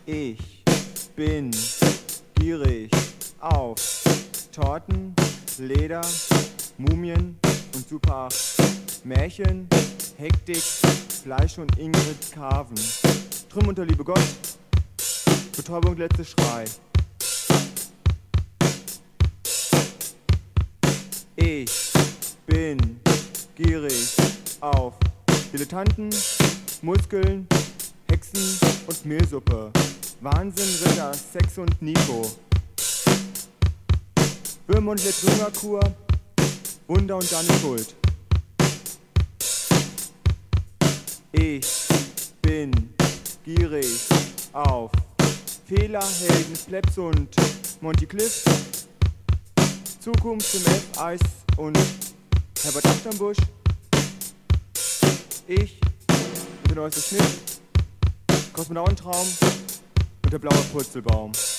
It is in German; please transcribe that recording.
Ich bin gierig auf Torten, Leder, Mumien und super Märchen, Hektik, Fleisch und Ingrid Carven. Trümm unter Liebe Gott, Betäubung, letzter Schrei. Ich bin gierig auf Dilettanten, Muskeln, Hexen und Mehlsuppe. Wahnsinn, Ritter, Sex und Nico. Würmer und Letrüngerkur, Wunder und deine Schuld. Ich bin gierig auf Fehler, Helden, Plebs und Monty Cliff. Zukunft im F-Eis und Herbert Achternbusch. Ich und der neueste Schnitt, Kosmonautentraum und der blaue Purzelbaum.